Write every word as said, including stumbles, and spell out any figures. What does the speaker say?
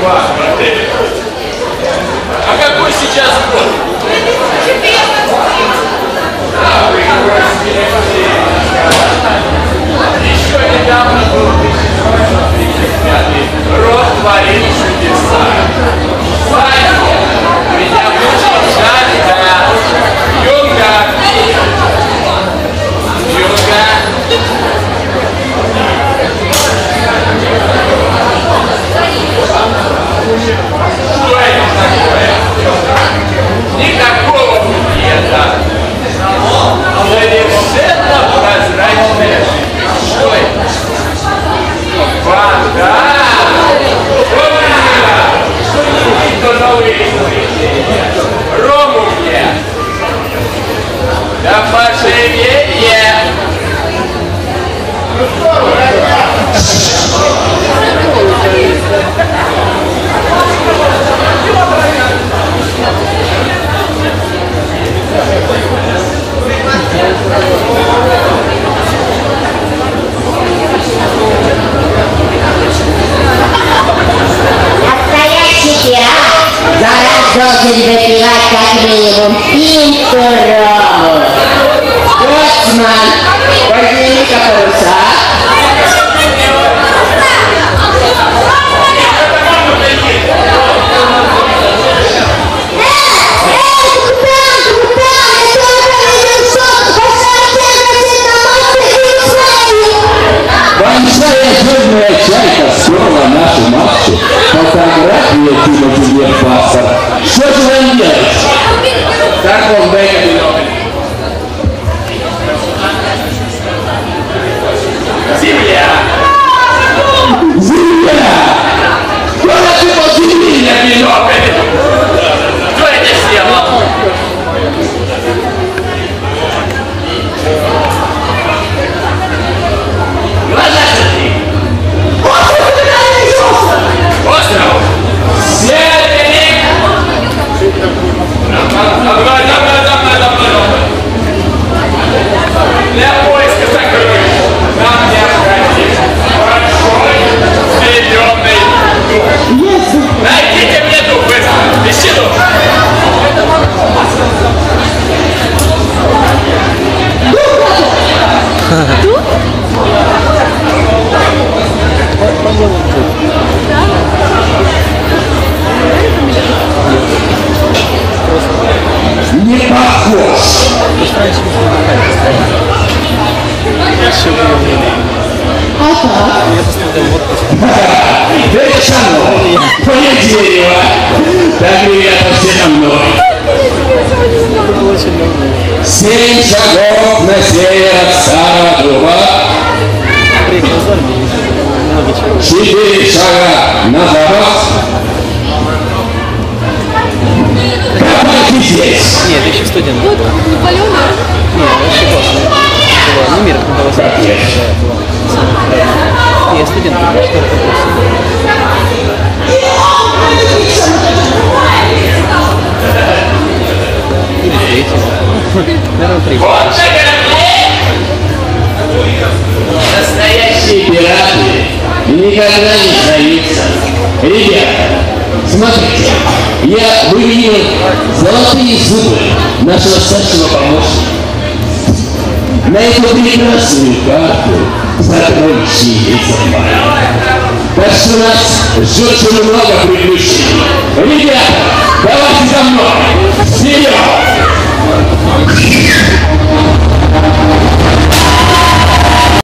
А какой сейчас год? Еще недавно был тысяча девятьсот тридцать пятый. Род творит чудеса. Ваня, меня мучает жажда. Юнга. Юнга. Что это такое? Никакого букета. Совершенно прозрачная жидкость. Что это? Вода! Что новые изобретения? Рому мне! Да поживее! Настоящий пират за раз должен выпивать как минимум пинту рому. Боцман, подними-ка паруса. Большая жирная чайка стерла нашу матчу. Фотография Тимати Лепаса. Что же вам делать? Так он выиграл. Земля! Земля! Кто насыпал земли на бинокль? Кто это сделал? Глаза смотри! Остров! Северник! Давай, давай, давай, давай, давай! Для поиска сокровищ нам необходим большой зеленый дух. Найдите мне дух быстро! Ищи дух! Дух? Не похож. Это со мной. Поле дерева. Так, ребята, все со мной. Семь шагов на север от старого дуба. Четыре шага на запад. Копайте здесь. Нет, еще студент. Вот, Наполеона. Нет, вообще классно. Ну, мир, ну, Как я? Не, студент, четвертый курс. Или третий. Наверное, третий. Вот на корабле! Настоящие пираты никогда не сдаются. Ребята, смотрите, я выменил золотые зубы нашего старшего помощника на эту прекрасную карту сокровищницы. Так что нас ждет еще много приключений. Ребята, давайте за мной! Вперед!